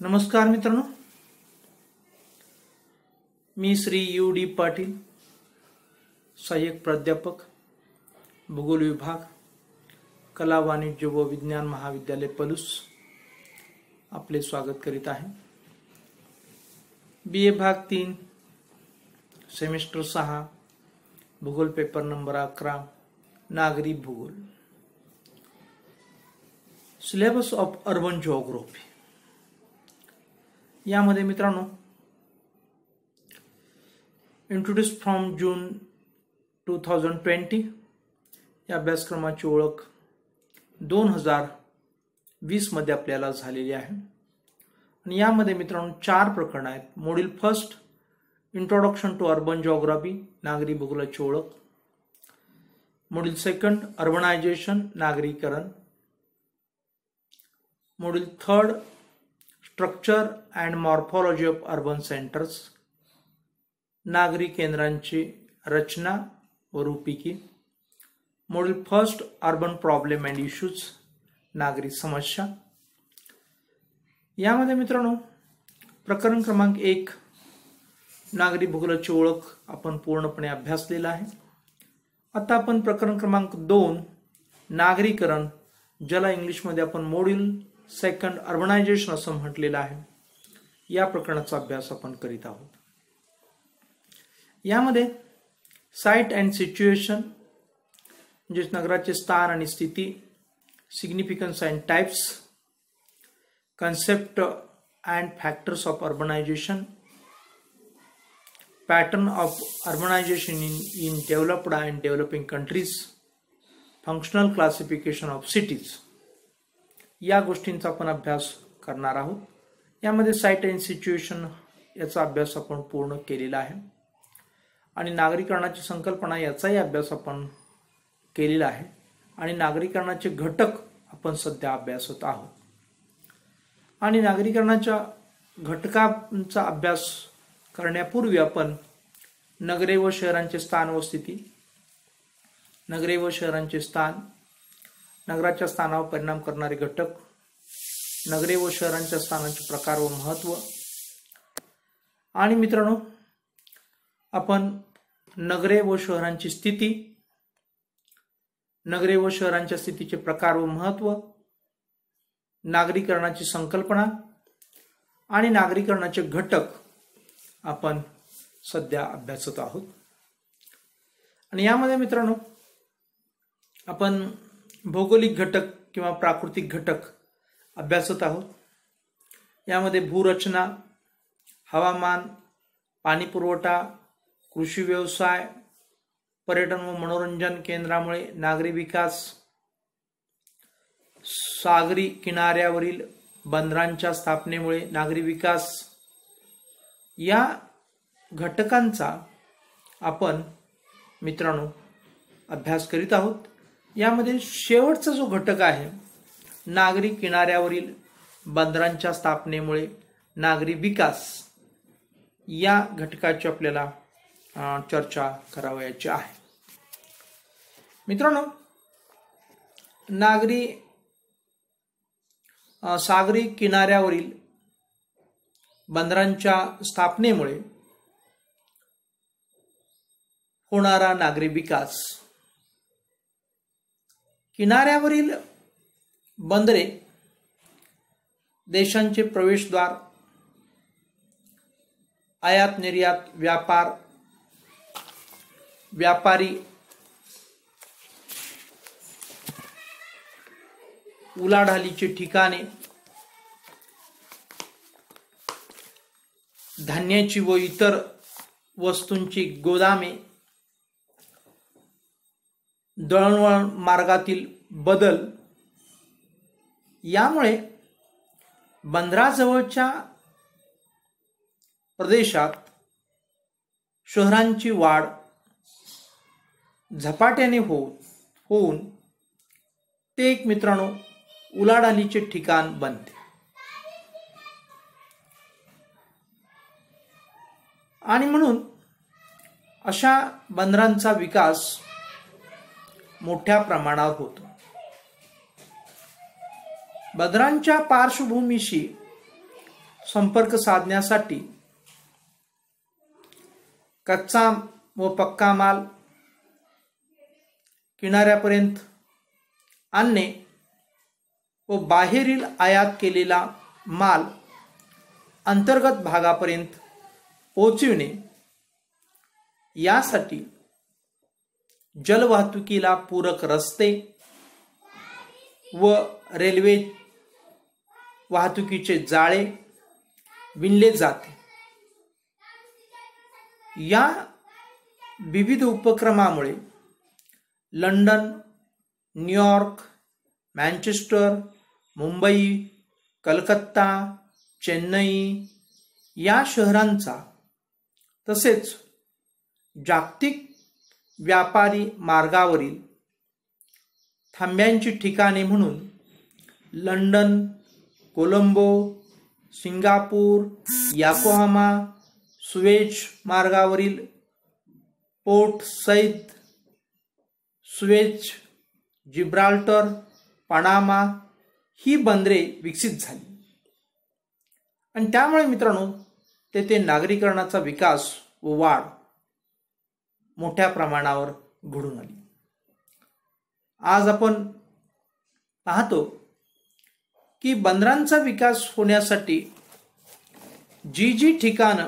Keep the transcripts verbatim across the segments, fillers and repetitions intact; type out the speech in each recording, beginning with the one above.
नमस्कार मित्रांनो, मी श्री यू डी पाटील, सहाय्यक प्राध्यापक, भूगोल विभाग, कला वाणिज्य व विज्ञान महाविद्यालय पलूस आपले स्वागत करीत आहे। बी ए भाग तीन, सेमिस्टर सहा, भूगोल पेपर नंबर अकरा, नागरी भूगोल, सिलेबस ऑफ अर्बन जिओग्राफी। यामध्ये मित्रांनो, introduce from June two thousand twenty या अभ्यासक्रमाची ओळख दोन हजार वीस मध्ये आपल्याला झालेली आहे। आणि यामध्ये मित्रांनो चार प्रकरण आहेत। Module first, introduction to urban geography, नागरी भूगोलाची ओळख। मॉड्यूल सेकंड, अर्बनायझेशन, नागरीकरण। Module third, structure and morphology of urban centres, नागरी केंद्रांची रचना व रूपिकी। Module first, urban problem and issues, नागरी समस्या। यामध्ये मित्रांनो प्रकरण क्रमांक एक, नागरी भूगोलाची ओळख आपण पूर्णपणे अभ्यासलेला आहे। आता आपण प्रकरण क्रमांक दोन, नागरीकरण, ज्याला इंग्लिशमध्ये आपण मॉड्यूल सेकंड अर्बनायझेशन असं म्हटलेलं आहे, या प्रकरणाचा अभ्यास आपण करीत आहोत। यामध्ये साइट अँड सिच्युएशन, म्हणजे नगराचे स्थान आणि स्थिती, significance and types, concept and factors of urbanisation, pattern of urbanisation in in developed and developing countries, functional classification of cities, या गोष्टींचा आपण अभ्यास करणार आहोत। यामध्ये साइट अँड सिच्युएशन याचा अभ्यास आपण पूर्ण केलेला आहे आणि नागरीकरणाची संकल्पना याचाही अभ्यास आपण केलेला आहे आणि नागरीकरणाचे घटक आपण सध्या अभ्यासत आहोत। आणि नागरीकरणाच्या घटकांचा अभ्यास करण्यापूर्वी आपण नगरे व शहरांचे स्थान व स्थिती, नगरे व शहरांचे स्थान, नगराच्या स्थानावर परिणाम करणारे घटक, नगरे व शहरांच्या स्थानांचे प्रकार व महत्व, आणि मित्रांनो आपण नगरे व शहरांची स्थिती, नगरे व शहरांच्या स्थितीचे प्रकार व महत्व, नागरीकरणाची संकल्पना आणि नागरीकरणाचे घटक आपण सध्या अभ्यासत आहोत। आणि यामध्ये मित्रांनो आपण भौगोलिक घटक किंवा प्राकृतिक घटक अभ्यासत आहोत। यामध्ये भूरचना, हवामान, पाणी पुरवठा, कृषी व्यवसाय, पर्यटन व मनोरंजन केंद्रामुळे नागरी विकास, सागरी किनाऱ्यावरील बंदरांच्या स्थापनेमुळे नागरी विकास, या घटकांचा आपण मित्रांनो अभ्यास करीत आहोत। यामध्ये शेवटचा जो घटक आहे, नागरी किनाऱ्यावरील बंदरांच्या स्थापनेमुळे नागरी विकास, या घटकाची आपल्याला चर्चा करावयाची आहे। मित्रांनो, नागरी सागरी किनाऱ्यावरील बंदरांच्या स्थापनेमुळे होणारा नागरी विकास, किनाऱ्यावरील बंदरे देशांचे प्रवेशद्वार, आयात निर्यात, व्यापार, व्यापारी, उलाढालीची ठिकाणे, धान्याची व इतर वस्तूंची गोदामे, दळणवळण मार्गातील बदल, यामुळे बंदराजवळच्या प्रदेशात शहरांची वाढ झपाट्याने हो होऊन ते एक मित्रांनो उलाढालीचे ठिकाण बनते। आणि म्हणून अशा बंदरांचा विकास मोठ्या प्रमाणावर होतो। बंदरांच्या पार्श्वभूमीशी संपर्क साधण्यासाठी कच्चा व पक्का माल किनाऱ्यापर्यंत आणणे व बाहेरील आयात केलेला माल अंतर्गत भागापर्यंत पोहोचविणे यासाठी जलवाहतुकीला पूरक रस्ते व रेल्वे वाहतुकीचे जाळे विणले जाते। या विविध उपक्रमामुळे London, New York, Manchester, Mumbai, Calcutta, Chennai या शहरांचा तसेच जागतिक व्यापारी मार्गावरील थांब्यांची ठिकाणे म्हणून London, Colombo, Singapore, Yokohama, Suez मार्गावरील Port Said, Suez, Gibraltar, Panama ही बंदरे विकसित झाली आणि त्यामुळे मित्रांनो तेथे नागरीकरणाचा विकास व वाढ मोठ्या प्रमाणावर घडून आली। आज आपण पाहतो की बंदरांचा विकास होण्यासाठी जी जी ठिकाणं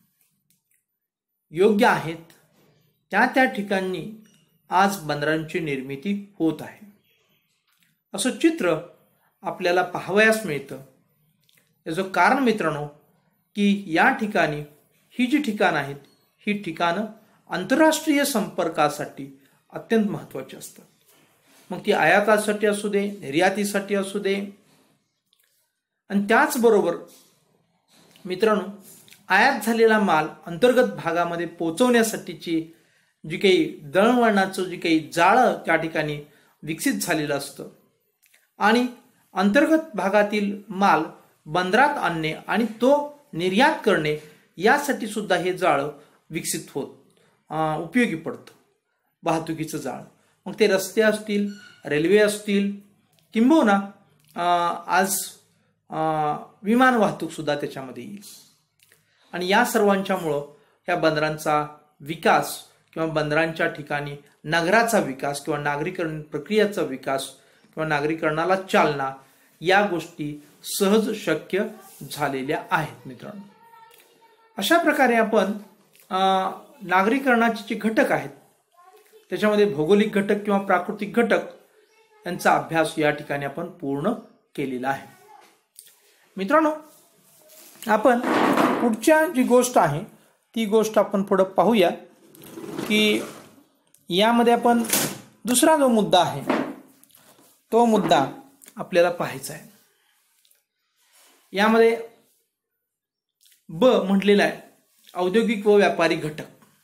योग्य आहेत त्या त्या ठिकाणी आज बंदरांची निर्मिती होत आहे असं चित्र आपल्याला पाहावयास मिळतं। याचं कारण मित्रांनो की या ठिकाणी ही जी ठिकाणं आहेत ही ठिकाणं आंतरराष्ट्रीय संपर्कासाठी अत्यंत महत्त्वाची असतात। मग ती आयातासाठी असू दे, निर्यातीसाठी असू दे आणि त्याचबरोबर मित्रांनो आयात झालेला माल अंतर्गत भागामध्ये पोहोचवण्यासाठीची जी काही दळणवळणाचं जी काही जाळं त्या ठिकाणी विकसित झालेलं असतं आणि अंतर्गत भागातील माल बंदरात आणणे आणि तो निर्यात करणे यासाठी सुद्धा हे जाळं विकसित होत उपयोगी पडतं, वाहतुकीचं जाळं। मग ते रस्ते असतील, रेल्वे असतील किंबहुना आज विमान वाहतूक सुद्धा त्याच्यामध्ये येईल आणि या सर्वांच्यामुळं या बंदरांचा विकास किंवा बंदरांच्या ठिकाणी नगराचा विकास किंवा नागरीकरण प्रक्रियेचा विकास किंवा नागरीकरणाला चालना या गोष्टी सहज शक्य झालेल्या आहेत मित्रांनो। अशा प्रकारे आपण नागरीकरणाचे जे घटक आहेत त्याच्यामध्ये भौगोलिक घटक किंवा प्राकृतिक घटक यांचा अभ्यास या ठिकाणी आपण पूर्ण केलेला आहे। मित्रांनो आपण पुढच्या जी गोष्ट आहे ती गोष्ट आपण पुढे पाहूया की यामध्ये आपण दुसरा जो मुद्दा आहे तो मुद्दा आपल्याला पाहायचा आहे। यामध्ये ब म्हटलेला आहे औद्योगिक व व्यापारी घटक।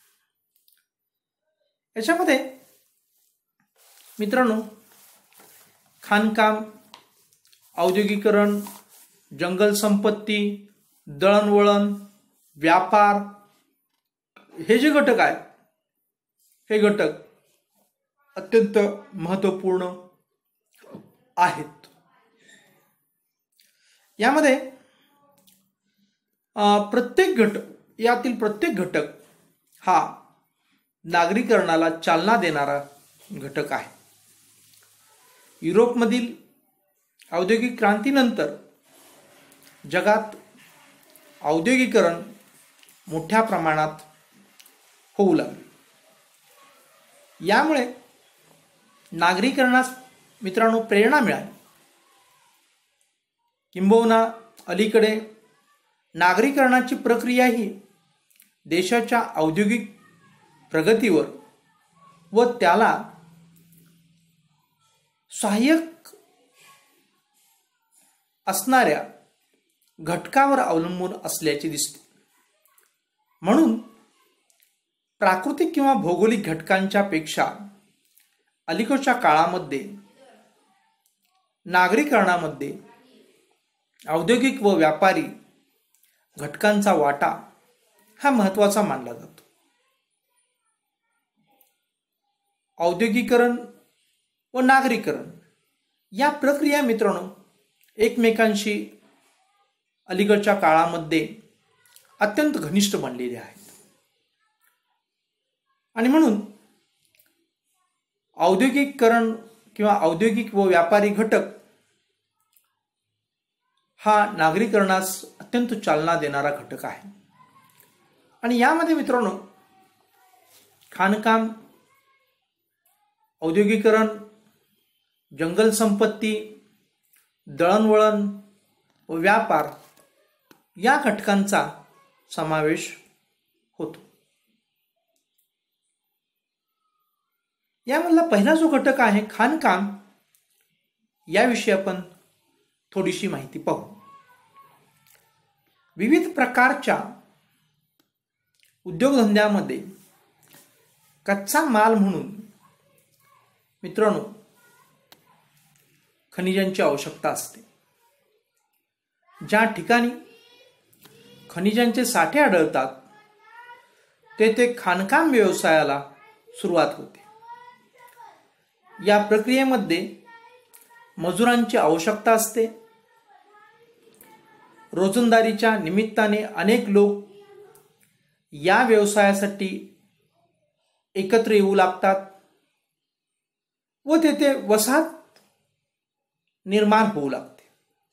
याच्यामध्ये मित्रांनो खाणकाम, औद्योगिकरण, जंगल संपत्ती, दळणवळण, व्यापार हे जे घटक आहेत हे घटक अत्यंत महत्त्वपूर्ण आहेत। यामध्ये प्रत्येक घटक यातील प्रत्येक घटक हा नागरीकरणाला चालना देणारा घटक आहे। युरोपमधील औद्योगिक क्रांतीनंतर जगात औद्योगिकरण मोठ्या प्रमाणात होऊ लागले। यामुळे नागरीकरणास मित्रांनो प्रेरणा मिळाली। किंबहुना अलीकडे नागरीकरणाची प्रक्रिया ही देशाच्या औद्योगिक प्रगतीवर व त्याला सहाय्यक असणाऱ्या घटकावर अवलंबून असल्याचे दिसते। म्हणून प्राकृतिक किंवा भौगोलिक घटकांच्या पेक्षा अलीकडच्या काळामध्ये नागरीकरणामध्ये औद्योगिक व व्यापारी घटकांचा वाटा हा महत्त्वाचा मानला जातो। औद्योगिकरण व नागरीकरण या प्रक्रिया मित्रांनो एकमेकांशी अलीकडच्या काळामध्ये अत्यंत घनिष्ठ बनलेले आहेत. आणि म्हणून औद्योगिकीकरण किंवा औद्योगिक व व्यापारी घटक हा नागरीकरणास अत्यंत चालना देणारा घटक आहे. आणि यामध्ये मित्रांनो खाणकाम, औद्योगिकरण, जंगल संपत्ती, दळणवळण व व्यापार या घटकांचा समावेश होतो. यामधला पहिला जो घटक आहे खाणकाम, याविषयी आपण थोडीशी माहिती पाहू. विविध प्रकारच्या उद्योगधंद्यामध्ये कच्चा माल म्हणून मित्रांनो खनिजांची आवश्यकता असते. ज्या ठिकाणी खनिजांचे साठे आढळतात तेथे खाणकाम व्यवसायाला सुरुवात होते. या प्रक्रियेमध्ये मजुरांची आवश्यकता असते. रोजंदारीच्या निमित्ताने अनेक लोक या व्यवसायासाठी एकत्र येऊ लागतात व तेथे वसाहत निर्माण होऊ लागते.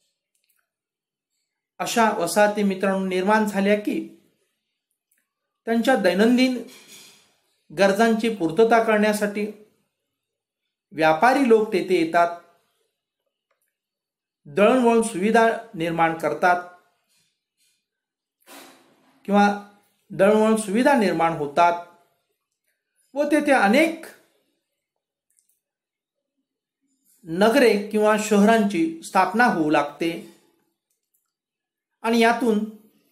अशा वसाहती मित्रांनो निर्माण झाल्या की त्यांच्या दैनंदिन गरजांची पूर्तता करण्यासाठी व्यापारी लोक तेथे येतात, दळणवळण सुविधा निर्माण करतात किंवा दळणवळण सुविधा निर्माण होतात व तेथे अनेक नगरे किंवा शहरांची स्थापना होऊ लागते. आणि यातून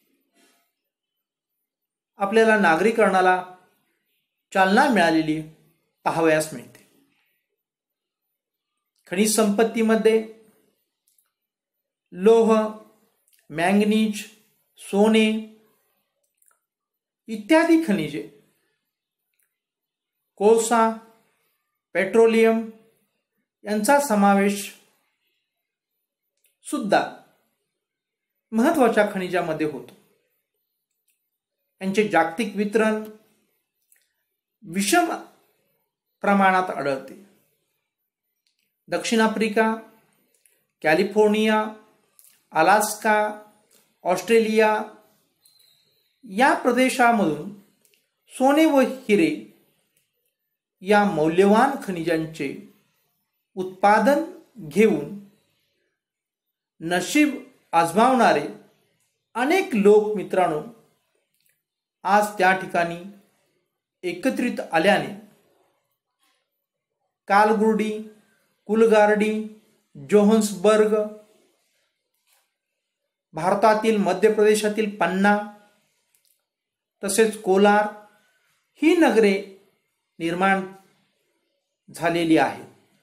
आपल्याला नागरीकरणाला चालना मिळालेली पाहावयास मिळते. खनिज संपत्तीमध्ये लोह, मॅंगनीज, सोने इत्यादी खनिजे, कोळसा, पेट्रोलियम यांचा समावेश सुद्धा महत्त्वाच्या खनिजामध्ये होतो. यांचे जागतिक वितरण विषम प्रमाणात आढळते. दक्षिण आफ्रिका, कॅलिफोर्निया, अलास्का, ऑस्ट्रेलिया या प्रदेशामधून सोने व हिरे या मौल्यवान खनिजांचे उत्पादन घेऊन नशीब आजमावणारे अनेक लोक मित्रांनो आज त्या ठिकाणी एकत्रित आल्याने कालगुर्डी, कुलगार्डी, जोहान्सबर्ग, भारतातील मध्य प्रदेशातील पन्ना तसेच कोलार ही नगरे निर्माण झालेली आहेत.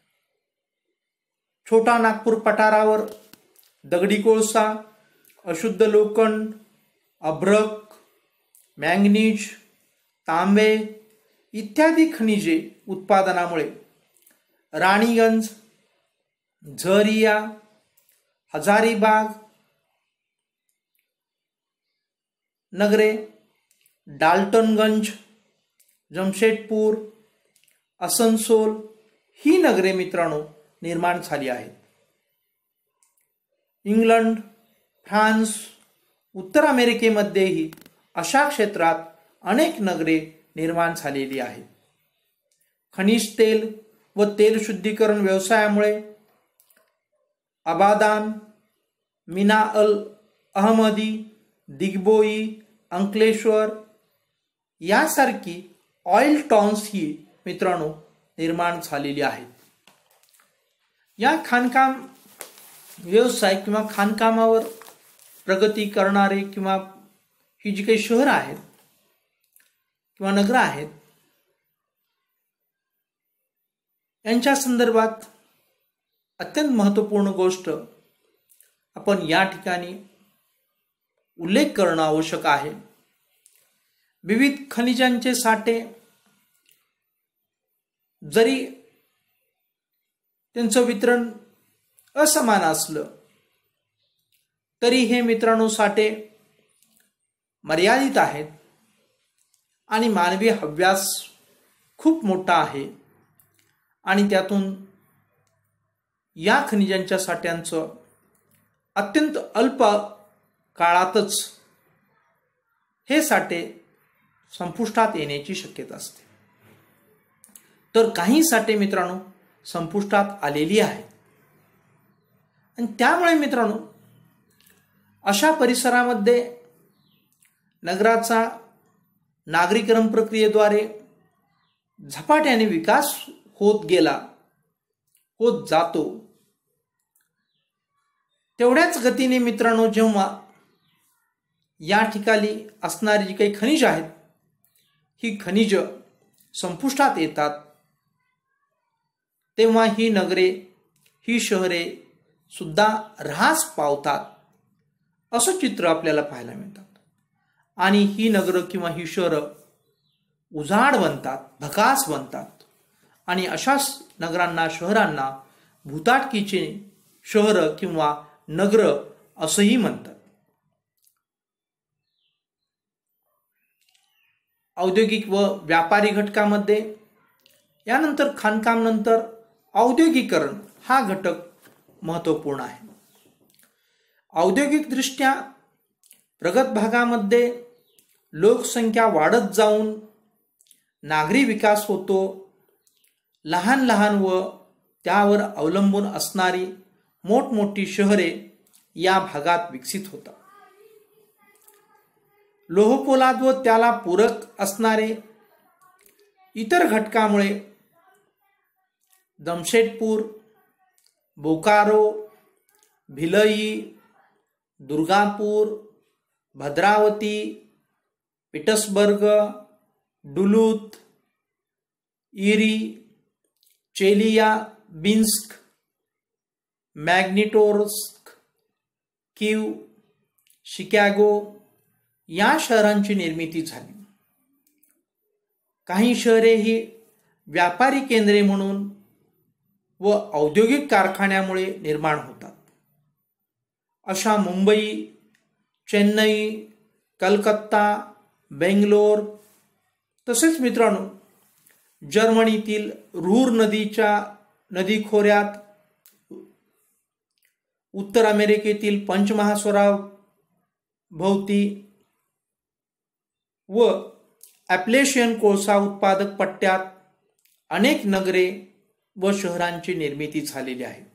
छोटा नागपूर पठारावर दगडी कोळसा, अशुद्ध लोखंड, अभ्रक, मॅंगनीज, तांबे इत्यादी खनिजे उत्पादनामुळे राणीगंज, झरिया, हजारीबाग नगरे, डाल्टनगंज, जमशेदपूर, असनसोल ही नगरे मित्रांनो निर्माण झाली आहेत. इंग्लंड, फ्रान्स, उत्तर अमेरिकेमध्येही अशा क्षेत्रात अनेक नगरे निर्माण झालेली आहेत. खनिज तेल व तेल शुद्धीकरण व्यवसायामुळे Abadan, Mina Al Ahmadi, Digboi, Ankleshwar यासारखी ऑइल टाउन्स ही मित्रांनो निर्माण झालेली आहेत. या खाणकाम व्यवसाय किंवा खाणकामावर प्रगती करणारे किंवा ही जी काही शहर आहेत किंवा नगर आहेत यांच्या संदर्भात अत्यंत महत्त्वपूर्ण गोष्ट आपण या ठिकाणी उल्लेख करणं आवश्यक आहे. विविध खनिजांचे साठे जरी त्यांचं वितरण असमान असलं तरी हे मित्रांनो साठे मर्यादित आहेत आणि मानवी हव्यास खूप मोठा आहे आणि त्यातून या खनिजांच्या साठ्यांचं अत्यंत अल्प काळातच हे साठे संपुष्टात येण्याची शक्यता असते। तर काही साठे मित्रांनो संपुष्टात आलेली आहेत आणि त्यामुळे मित्रांनो अशा परिसरामध्ये नगराचा नागरीकरण प्रक्रियेद्वारे झपाट्याने विकास होत गेला होत जातो। तेवढ्याच गतीने मित्रांनो जेव्हा या ठिकाणी असणारी जी काही खनिज आहेत ही खनिज संपुष्टात येतात तेव्हा ही नगरे ही शहरे सुद्धा ऱ्हास पावतात असं चित्र आपल्याला पाहायला मिळतात आणि ही नगर किंवा ही शहरं उजाड बनतात, भकास बनतात आणि अशा नगरांना शहरांना भूताटकीचे शहर किंवा नगर असंही म्हणतात। औद्योगिक व व्यापारी घटकामध्ये यानंतर खाणकाम नंतर औद्योगिकरण हा घटक महत्त्वपूर्ण आहे। औद्योगिक दृष्ट्या प्रगत भागामध्ये लोकसंख्या वाढत जाऊन नागरी विकास होतो। लहान लहान व त्यावर अवलंबून असणारी मोठमोठी शहरे या भागात विकसित होतात। लोहपोलाद व त्याला पूरक असणारे इतर घटकामुळे Jamshedpur, Bokaro, Bhilai, Durgapur, Bhadravati, Petersburg, Duluth, Erie, Chelyabinsk, मॅग्निटोर्स्क, कीव, शिकागो या शहरांची निर्मिती झाली। काही शहरे ही व्यापारी केंद्रे म्हणून व औद्योगिक कारखान्यामुळे निर्माण होतात। अशा मुंबई, चेन्नई, कलकत्ता, बेंगलोर तसेच मित्रांनो जर्मनीतील रूर नदीच्या नदी खोऱ्यात, उत्तर अमेरिकेतील पंचमहासागरा भोवती व ॲपलेशियन कोळसा उत्पादक पट्ट्यात अनेक नगरे व शहरांची निर्मिती झालेली आहे।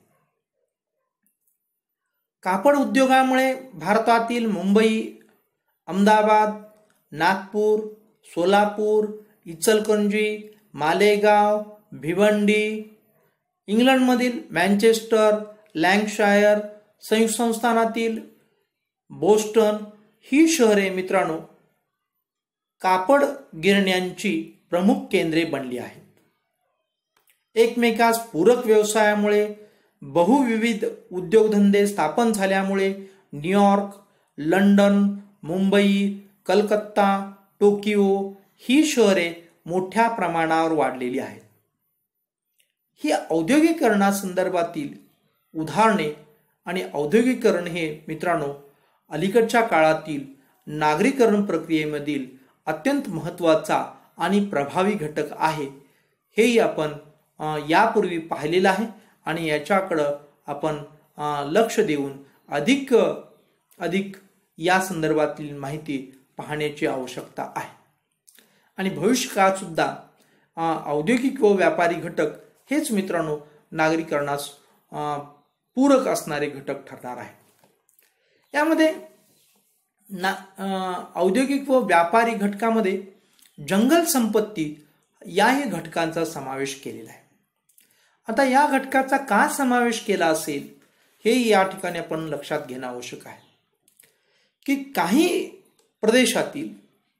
कापड उद्योगामुळे भारतातील मुंबई, अहमदाबाद, नागपूर, सोलापूर, इचलकरंजी, मालेगाव, भिवंडी, इंग्लंडमधील मँचेस्टर, लँकशायर, संयुक्त संस्थानातील बोस्टन ही शहरे मित्रांनो कापड गिरण्यांची प्रमुख केंद्रे बनली आहेत। एकमेकास पूरक व्यवसायामुळे बहुविविध उद्योगधंदे स्थापन झाल्यामुळे New York, London, Mumbai, Calcutta, Tokyo ही शहरे मोठ्या प्रमाणावर वाढलेली आहेत। ही औद्योगिकरणासंदर्भातील उदाहरणे आणि औद्योगिकरण हे मित्रांनो अलीकडच्या काळातील नागरीकरण प्रक्रियेमधील अत्यंत महत्त्वाचा आणि प्रभावी घटक आहे। हेही आपण यापूर्वी पाहिलेलं आहे आणि याच्याकडं आपण लक्ष देऊन अधिक अधिक या संदर्भातील माहिती पाहण्याची आवश्यकता आहे आणि भविष्यकाळात सुद्धा औद्योगिक व व्यापारी घटक हेच मित्रांनो नागरीकरणास पूरक असणारे घटक ठरणार आहे। यामध्ये ना औद्योगिक व व्यापारी घटकामध्ये जंगल संपत्ती याही घटकांचा समावेश केलेला आहे। आता या घटकाचा का समावेश केला असेल हे या ठिकाणी आपण लक्षात घेणं आवश्यक आहे की काही प्रदेशातील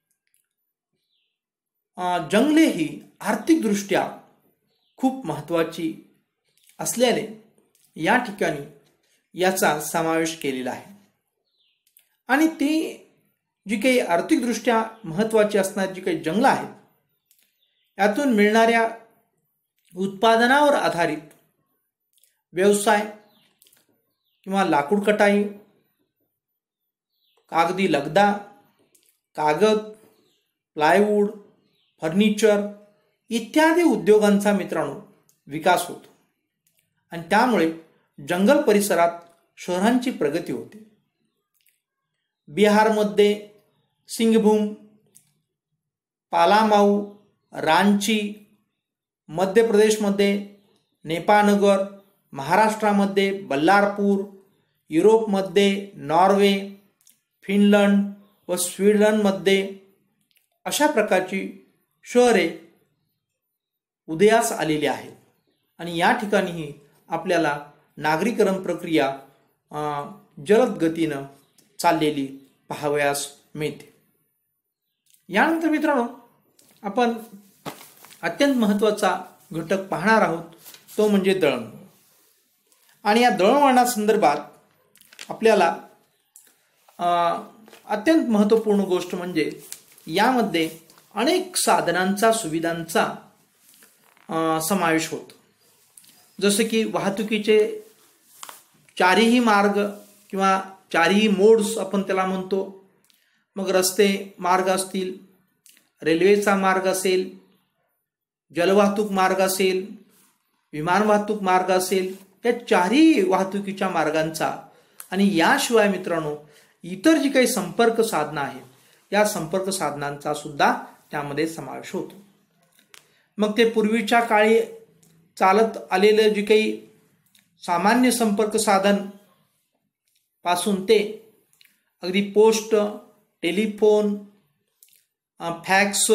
जंगले ही आर्थिकदृष्ट्या खूप महत्त्वाची असल्याने या ठिकाणी याचा समावेश केलेला आहे आणि ती जी काही आर्थिकदृष्ट्या महत्त्वाची असणारी जी काही जंगलं आहेत यातून मिळणाऱ्या उत्पादनावर आधारित व्यवसाय किंवा लाकूड कटाई कागदी लगदा, कागद, प्लायवूड, फर्निचर इत्यादी उद्योगांचा मित्रांनो विकास होतो आणि त्यामुळे जंगल परिसरात शहरांची प्रगती होते. बिहारमध्ये सिंगभूम, पालामाऊ, रांची, मध्य प्रदेशमध्ये नेपाळनगर, महाराष्ट्रामध्ये बल्लारपूर, युरोपमध्ये नॉर्वे, फिनलंड व स्वीडनमध्ये अशा प्रकारची शहरे उदयास आलेली आहेत आणि या ठिकाणीही आपल्याला नागरीकरण प्रक्रिया जलद गतीनं चाललेली पाहावयास मिळते. यानंतर मित्रांनो आपण अत्यंत महत्त्वाचा घटक पाहणार आहोत, तो म्हणजे दळणवळण. आणि या दळणवळणासंदर्भात आपल्याला अत्यंत महत्त्वपूर्ण गोष्ट म्हणजे यामध्ये अनेक साधनांचा सुविधांचा समावेश होतो. जसे की वाहतुकीचे चारही मार्ग किंवा चारही मोड्स आपण त्याला म्हणतो. मग रस्ते मार्ग असतील, रेल्वेचा मार्ग असेल, जलवाहतूक मार्ग असेल, विमान वाहतूक मार्ग असेल, या चारही वाहतुकीच्या मार्गांचा आणि याशिवाय मित्रांनो इतर जी काही संपर्क साधनं आहेत या संपर्क साधनांचा सुद्धा त्यामध्ये समावेश होतो. मग ते पूर्वीच्या काळी चालत आलेलं जे काही सामान्य संपर्क साधन पासून ते अगदी पोस्ट, टेलिफोन, फॅक्स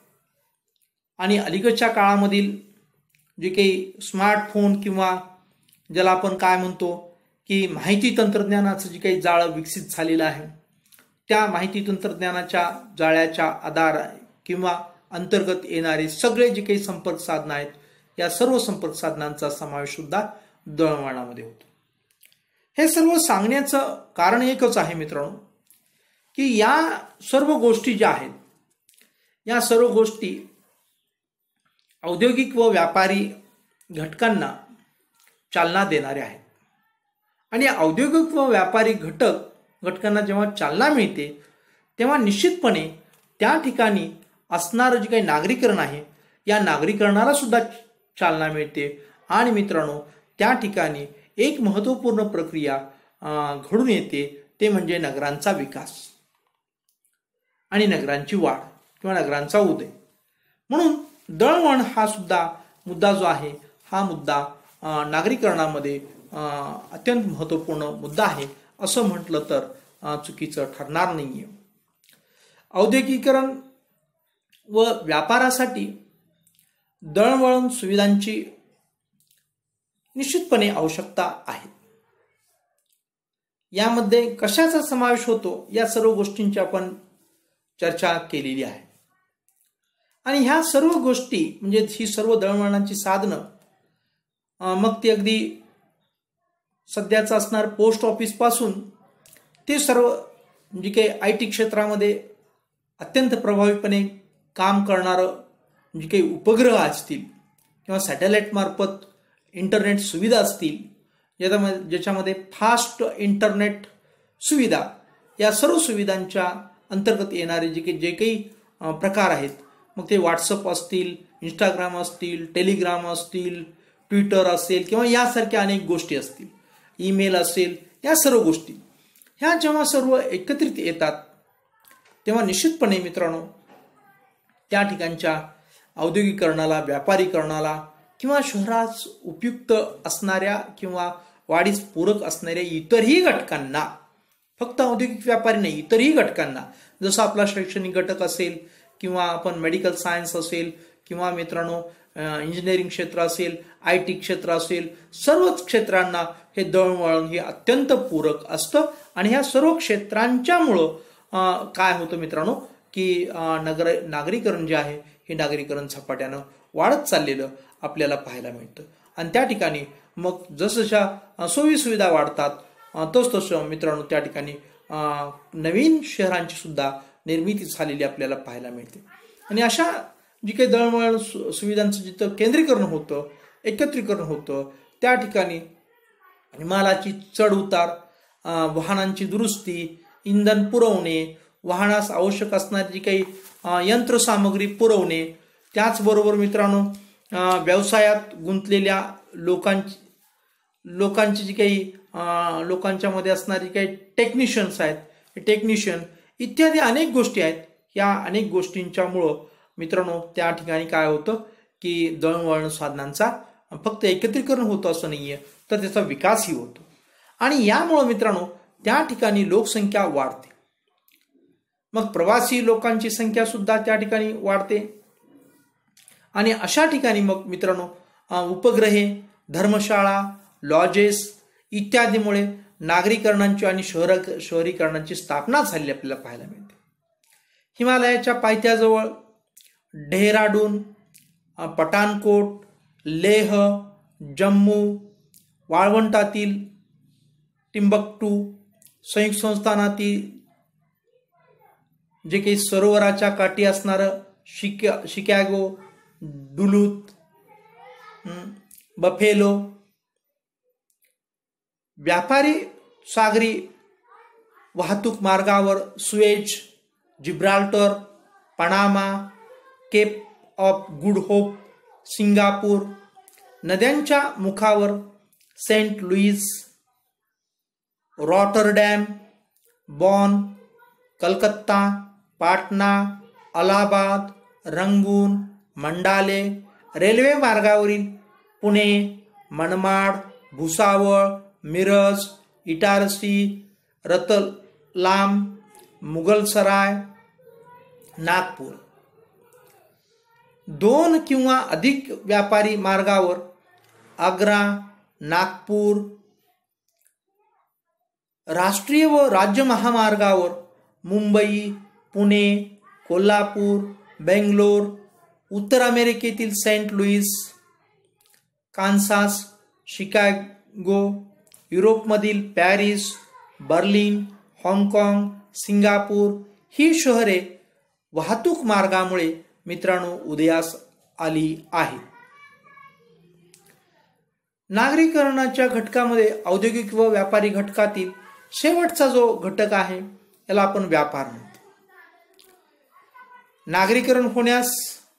आणि अलीकडच्या काळामधील जे काही स्मार्टफोन किंवा ज्याला आपण काय म्हणतो की माहिती तंत्रज्ञानाचं जे काही जाळं विकसित झालेलं आहे त्या माहिती तंत्रज्ञानाच्या जाळ्याच्या आधार किंवा अंतर्गत येणारे सगळे जे काही संपर्क साधनं आहेत या सर्व संपर्क साधनांचा समावेश सुद्धा दळणवळणामध्ये होतो. हे सर्व सांगण्याचं कारण एकच आहे मित्रांनो की या सर्व गोष्टी ज्या आहेत या सर्व गोष्टी औद्योगिक व व्यापारी घटकांना चालना देणारे आहेत आणि औद्योगिक व व्यापारी घटक घटकांना जेव्हा चालना मिळते तेव्हा निश्चितपणे त्या ठिकाणी असणारं जे काही नागरीकरण आहे या नागरीकरणाला सुद्धा चालना मिळते आणि मित्रांनो त्या ठिकाणी एक महत्त्वपूर्ण प्रक्रिया घडून येते, ते म्हणजे नगरांचा विकास आणि नगरांची वाढ किंवा नगरांचा उदय. म्हणून दळणवळण हा सुद्धा मुद्दा जो आहे हा मुद्दा नागरीकरणामध्ये अत्यंत महत्त्वपूर्ण मुद्दा आहे असं म्हटलं तर चुकीचं ठरणार नाहीये. औद्योगिकीकरण व व्यापारासाठी दळणवळण सुविधांची निश्चितपणे आवश्यकता आहे. यामध्ये कशाचा समावेश होतो या सर्व गोष्टींची आपण चर्चा केलेली आहे आणि ह्या सर्व गोष्टी म्हणजे ही सर्व दळणवळणाची साधनं मग ती अगदी सध्याचं असणार पोस्ट ऑफिस पासून ते सर्व जे काही आय टी क्षेत्रामध्ये अत्यंत प्रभावीपणे काम करणारं जे काही उपग्रह असतील किंवा सॅटेलाइट मार्फत इंटरनेट सुविधा असतील ज्याच्यामध्ये ज्याच्यामध्ये फास्ट इंटरनेट सुविधा या सर्व सुविधांच्या अंतर्गत येणारे जे काही जे काही प्रकार आहेत मग ते व्हॉट्सअप असतील, इंस्टाग्राम असतील, टेलिग्राम असतील, ट्विटर असेल किंवा यासारख्या अनेक गोष्टी असतील, ईमेल असेल, या सर्व गोष्टी ह्या जेव्हा सर्व एकत्रित येतात तेव्हा निश्चितपणे मित्रांनो त्या ठिकाणच्या औद्योगिकरणाला, व्यापारीकरणाला किंवा शहरास उपयुक्त असणाऱ्या किंवा वाढीस पूरक असणाऱ्या इतरही घटकांना, फक्त औद्योगिक व्यापारी नाही इतरही घटकांना, जसं आपला शैक्षणिक घटक असेल किंवा आपण मेडिकल सायन्स असेल किंवा मित्रांनो इंजिनिअरिंग क्षेत्र असेल, आय टी क्षेत्र असेल, सर्वच क्षेत्रांना हे दळणवळण हे अत्यंत पूरक असतं आणि ह्या सर्व क्षेत्रांच्यामुळं काय होतं मित्रांनो की नगर नागरीकरण जे आहे हे नागरीकरण झपाट्यानं वाढत चाललेलं आपल्याला पाहायला मिळतं आणि त्या ठिकाणी मग जसजशा सोयी सुविधा वाढतात तस तसं मित्रांनो त्या ठिकाणी नवीन शहरांची सुद्धा निर्मिती झालेली आपल्याला पाहायला मिळते आणि अशा जी काही दळणवळण सुविधांचं जिथं केंद्रीकरण होतं, एकत्रीकरण होतं त्या ठिकाणी मालाची चढ उतार, वाहनांची दुरुस्ती इंधन पुरवणे, वाहनास आवश्यक असणारी जी काही यंत्रसामग्री पुरवणे, त्याचबरोबर मित्रांनो व्यवसायात गुंतलेल्या लोकांची लोकांची जी काही लोकांच्या मध्ये असणारी काही टेक्निशियन्स आहेत, टेक्निशियन इत्यादी अनेक गोष्टी आहेत. या अनेक गोष्टींच्यामुळं मित्रांनो त्या ठिकाणी काय होतं की दळणवळण साधनांचा फक्त एकत्रीकरण होतं असं नाहीये, तर त्याचा विकासही होतो. आणि यामुळं मित्रांनो त्या ठिकाणी लोकसंख्या वाढते. मग प्रवासी लोकांची संख्या सुद्धा त्या ठिकाणी वाढते. आणि अशा ठिकाणी मग मित्रांनो उपग्रहे, धर्मशाळा, लॉजेस इत्यादीमुळे नागरीकरणांची आणि शहर शहरीकरणांची स्थापना झालेली आपल्याला पाहायला मिळते. हिमालयाच्या पायथ्याजवळ डेहराडून, पठाणकोट, लेह, जम्मू, वाळवंटातील टिंबक्टू, संयुक्त संस्थानातील जे काही सरोवराच्या काठी असणारं शिका शिकागो, डुलूथ, बफेलो, व्यापारी सागरी वाहतूक मार्गावर Suez, Gibraltar, Panama, Cape of Good Hope, Singapore, नद्यांच्या मुखावर Saint Louis, Rotterdam, Bonn, Calcutta, Patna, Allahabad, Rangoon, Mandalay, railway मार्गावरील पुणे, मनमाड, भुसावळ, मिरज, इटारसी, रतलाम, मुगलसराय, नागपूर. दोन किंवा अधिक व्यापारी मार्गावर आग्रा, नागपूर, राष्ट्रीय व राज्य महामार्गावर मुंबई, पुणे, कोल्हापूर, बेंगलोर, उत्तर अमेरिकेतील सेंट लुईस, कान्सास, शिकागो, युरोपमधील पॅरिस, बर्लिन, हाँगकाँग, सिंगापूर ही शहरे वाहतूक मार्गामुळे मित्रांनो उदयास आली आहेत. नागरीकरणाच्या घटकामध्ये औद्योगिक व व्यापारी घटकातील शेवटचा जो घटक आहे याला आपण व्यापार म्हणतो. नागरीकरण होण्यास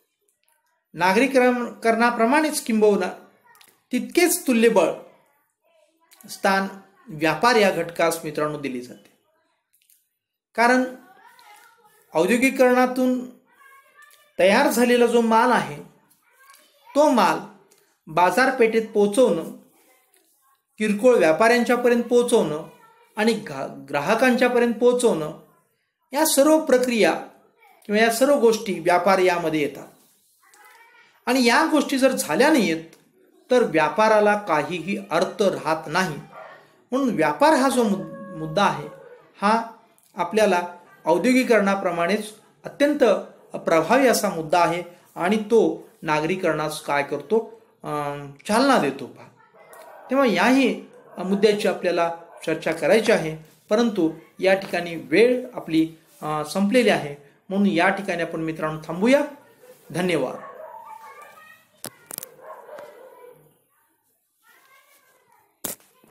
नागरीकरणाप्रमाणेच किंबहुना तितकेच तुल्यबळ स्थान व्यापार या घटकास मित्रांनो दिले जाते. कारण औद्योगिकरणातून तयार झालेला जो माल आहे तो माल बाजारपेठेत पोहोचवणं, किरकोळ व्यापाऱ्यांच्यापर्यंत पोहोचवणं आणि ग्राहकांच्यापर्यंत पोहोचवणं या सर्व प्रक्रिया किंवा या सर्व गोष्टी व्यापार यामध्ये येतात. आणि या गोष्टी जर झाल्या नाहीत तर व्यापाराला काहीही अर्थ राहत नाही. म्हणून व्यापार हा जो मुद्दा आहे हा आपल्याला औद्योगिकरणाप्रमाणेच अत्यंत प्रभावी असा मुद्दा आहे आणि तो नागरीकरणास काय करतो, चालना देतो. तेव्हा याही मुद्द्याची आपल्याला चर्चा करायची आहे, परंतु या ठिकाणी वेळ आपली संपलेली आहे. म्हणून या ठिकाणी आपण मित्रांनो थांबूया. धन्यवाद.